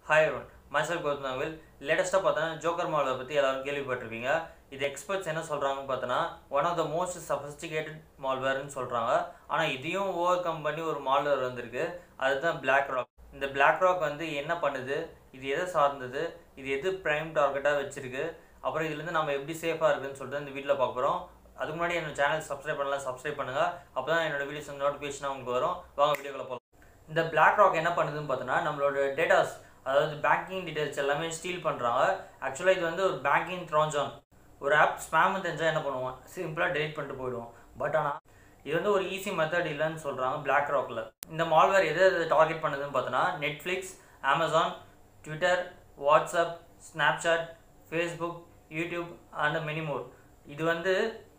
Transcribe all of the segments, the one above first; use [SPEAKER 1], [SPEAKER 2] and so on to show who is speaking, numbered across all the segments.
[SPEAKER 1] Hi everyone, myself Gautam Nagvel. லேட்டஸ்ட்டாக பார்த்தோன்னா joker மாலை பற்றி எல்லாரும் கேள்விப்பட்டிருப்பீங்க. இது எக்ஸ்பர்ட்ஸ் என்ன சொல்கிறாங்கன்னு பார்த்தோன்னா one of the most sophisticated மால்வேர்னு சொல்கிறாங்க. ஆனால் இதையும் ஓவர் கம் பண்ணி ஒரு மால்வேர் வந்திருக்கு. அதுதான் பிளாக் ராக். இந்த பிளாக் ராக் வந்து என்ன பண்ணுது, இது எதை சார்ந்தது, இது எது ப்ரைம் டார்கெட்டாக வச்சிருக்கு, அப்புறம் இதுலேருந்து நம்ம எப்படி சேஃபாக இருக்குதுன்னு சொல்லிட்டு இந்த வீடியோவில் பார்க்க போகிறோம். அதுக்கு முன்னாடி என்னோட சேனல் சப்ஸ்கிரைப் பண்ணலாம், சப்ஸ்கிரைப் பண்ணுங்கள். அப்போ தான் என்னோட வீடியோஸ் நோட்டிஃபிகேஷனாக உங்களுக்கு வரும். வாங்க வீடியோக்குள்ள போகலாம். இந்த பிளாக் ராக் என்ன பண்ணுதுன்னு பார்த்தோன்னா நம்மளோட டேட்டாஸ், அதாவது பேங்கிங் டீட்டெயில்ஸ் எல்லாமே ஸ்டீல் பண்ணுறாங்க. ஆக்சுவலாக இது வந்து ஒரு பேங்கிங் ட்ரான்ஜான். ஒரு ஆப் ஸ்பேம் தெரிஞ்சால் என்ன பண்ணுவோம், சிம்பிளாக டெலிட் பண்ணிட்டு போயிடுவோம். பட் ஆனால் இது வந்து ஒரு ஈஸி மெத்தட் இல்லைன்னு சொல்கிறாங்க பிளாக் ராக்கில். இந்த மால்வேர் எது டார்கெட் பண்ணுதுன்னு பார்த்தோன்னா Netflix, Amazon, Twitter, WhatsApp, Snapchat, Facebook, YouTube and many more. இது வந்து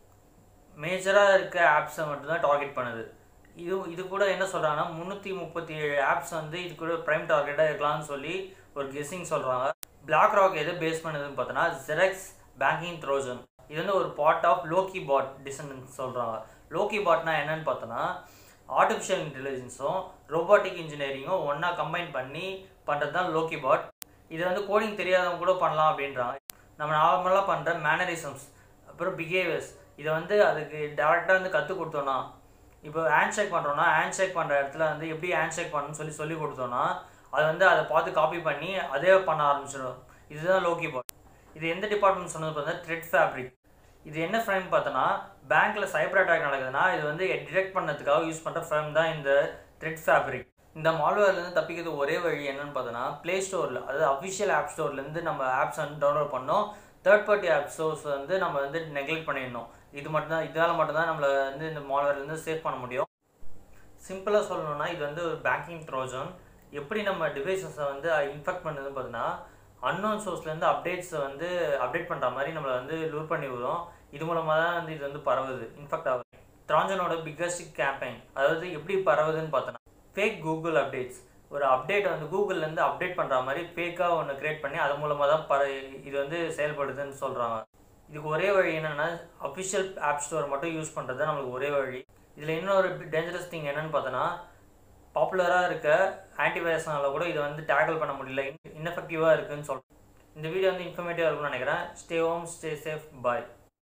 [SPEAKER 1] மேஜராக இருக்க ஆப்ஸை மட்டும்தான் டார்கெட் பண்ணுது. இது கூட என்ன சொல்கிறாங்கன்னா 337 ஆப்ஸ் வந்து இது கூட ப்ரைம் டார்கெட்டாக இருக்கலாம்னு சொல்லி ஒரு கெஸ்ஸிங் சொல்கிறாங்க. பிளாக் ராக் எது பேஸ் பண்ணுதுன்னு பார்த்தோன்னா ஜெரக்ஸ் பேங்கிங் ட்ரோஜன். இது வந்து ஒரு part of Loki bot descendants சொல்கிறாங்க. லோக்கி பாட்னா என்னன்னு பார்த்தோன்னா ஆர்டிஃபிஷியல் இன்டெலிஜென்ஸும் ரோபோட்டிக் இன்ஜினியரிங்கும் ஒன்றா கம்பைன் பண்ணி பண்ணுறது தான் லோக்கி பாட். இது வந்து கோடிங் தெரியாதவங்க கூட பண்ணலாம் அப்படின்றாங்க. நம்ம நார்மலாக பண்ணுற மேனரிசம்ஸ் அப்புறம் பிஹேவியர்ஸ் இதை வந்து அதுக்கு டேரெக்டாக வந்து கற்றுக் கொடுத்தோன்னா, இப்போ ஹேண்ட் ஷேக் பண்ணுறோன்னா ஹேண்ட் ஷேக் பண்ணுற இடத்துல வந்து எப்படி ஹேண்ட் ஷேக் பண்ணணும்னு சொல்லி கொடுத்தோன்னா அது வந்து அதை பார்த்து காப்பி பண்ணி அதே பண்ண ஆரம்பிச்சிடும். இதுதான் லோக்கி பாட். இது எந்த டிபார்ட்மெண்ட் சொன்னது பார்த்தா த்ரெட் ஃபேப்ரிக். இது என்ன ஃப்ரேம் பார்த்தோன்னா பேங்க்கில் சைபர் அட்டாக் நடக்குதுன்னா இது வந்து டிடெக்ட் பண்ணதுக்காக யூஸ் பண்ணுற ஃப்ரேம் தான் இந்த த்ரெட் ஃபேப்ரிக். இந்த மால்வேர்லேருந்து தப்பிக்கிறது ஒரே வழி என்னன்னு பார்த்தோன்னா ப்ளே ஸ்டோரில், அதாவது அஃபிஷியல் ஆப் ஸ்டோர்லேருந்து நம்ம ஆப்ஸ் வந்து டவுன்லோட் பண்ணோம். தேர்ட் பார்ட்டி ஆப் ஸ்டோர்ஸ் வந்து நம்ம வந்து நெக்லெக்ட் பண்ணிடணும். இதனால் மட்டும்தான் நம்மளை வந்து இந்த மால்வேர்லேருந்து சேவ் பண்ண முடியும். சிம்பிளாக சொல்லணும்னா இது வந்து ஒரு பேங்கிங் ட்ரோஜன். எப்படி நம்ம டிவைசஸை வந்து இன்ஃபெக்ட் பண்ணுதுன்னு பார்த்தீங்கன்னா அன்னோன் சோர்ஸ்லேருந்து அப்டேட்ஸை வந்து அப்டேட் பண்ணுற மாதிரி நம்மளை வந்து லூர் பண்ணி விடும். இது மூலமாக தான் வந்து இது வந்து பரவுது, இன்ஃபெக்ட் ஆகுது. ட்ரான்ஜனோட பிக்கஸ்ட் கேம்பெயின் அதாவது எப்படி பரவுதுன்னு பார்த்தோன்னா ஃபேக் கூகுள் அப்டேட்ஸ். ஒரு அப்டேட் வந்து கூகுள்லேருந்து அப்டேட் பண்ணுற மாதிரி ஃபேக்காக ஒன்று க்ரியேட் பண்ணி அது மூலமாக தான் இது வந்து செயல்படுதுன்னு சொல்கிறாங்க. இதுக்கு ஒரே வழி என்னென்னா அஃபிஷியல் ஆப் ஸ்டோர் மட்டும் யூஸ் பண்ணுறது தான் நம்மளுக்கு ஒரே வழி. இதில் இன்னொரு டேஞ்சரஸ் திங் என்னென்னு பார்த்தோன்னா பாப்புலராக இருக்க ஆன்டிவைரஸ்னால கூட இதை வந்து டேக்கிள் பண்ண முடியல, இன்எஃபெக்டிவாக இருக்குதுன்னு சொல்கிறேன். இந்த வீடியோ வந்து இன்ஃபர்மேட்டிவாக இருக்கும்னு நினைக்கிறேன். ஸ்டே ஹோம், ஸ்டே சேஃப், பாய்.